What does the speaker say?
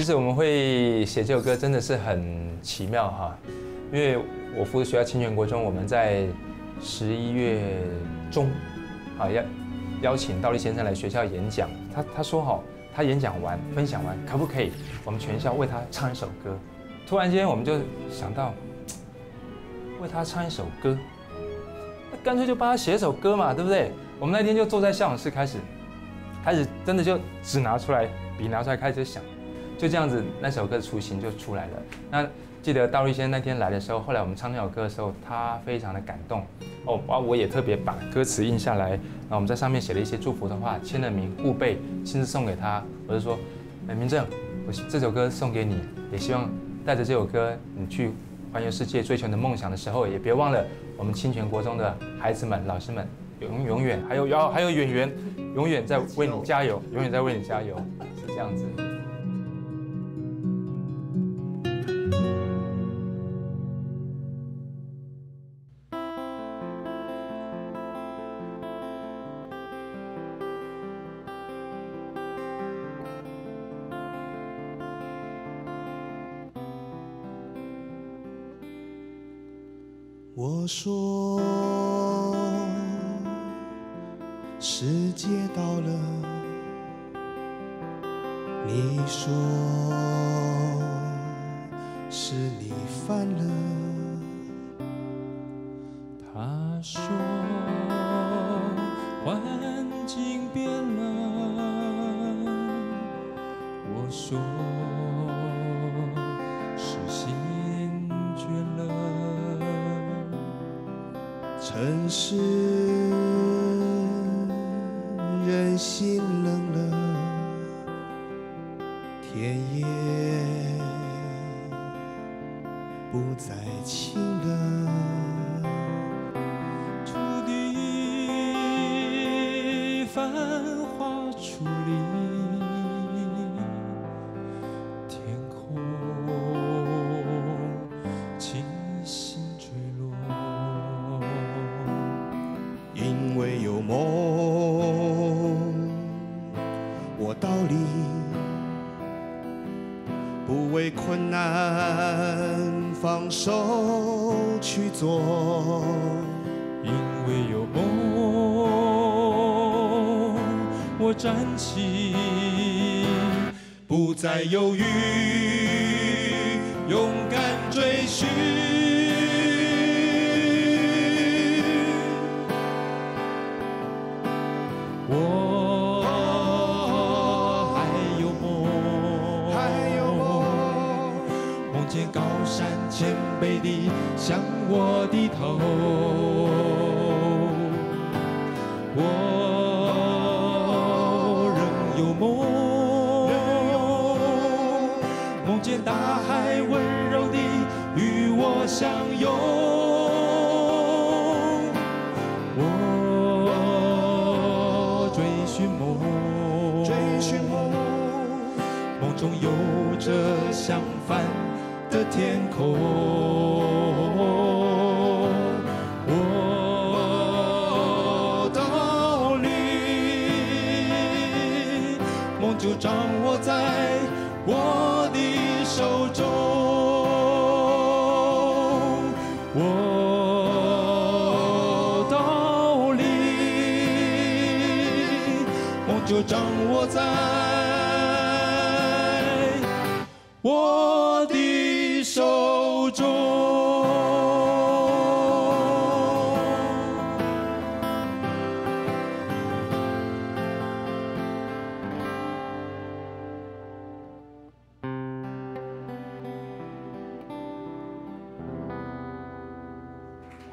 其实我们会写这首歌真的是很奇妙哈，因为我服的学校清泉国中，我们在11月中，啊邀请道立先生来学校演讲，他说哈，他演讲完分享完，可不可以我们全校为他唱一首歌？突然间我们就想到，为他唱一首歌，那干脆就帮他写一首歌嘛，对不对？我们那天就坐在校长室开始真的就纸拿出来，笔拿出来开始想。就这样子，那首歌的雏形就出来了。那记得道立先生那天来的时候，后来我们唱那首歌的时候，他非常的感动哦。我也特别把歌词印下来，然后我们在上面写了一些祝福的话，签了名，护背，亲自送给他。我就说，明正，我这首歌送给你，也希望带着这首歌，你去环游世界追求你的梦想的时候，也别忘了我们清泉国中的孩子们、老师们，永远还有演员，永远在为你加油，永远在为你加油，是这样子。 我说，世界到了，你说是你犯了， 他说环境变了，我说是心倦了。 城市人心冷了，天也不再晴了， 土地繁华矗立，天空星星坠落。 因为有梦，我道理不为困难放手去做， 因为有梦，我站起， 不再犹豫，勇敢追寻。 我还有梦，梦见高山谦卑地向我低头。我仍有梦，梦见大海温柔地与我相拥。梦中有着相反的天空，我道理，梦就掌握在我的手中，我道理，梦就掌握在我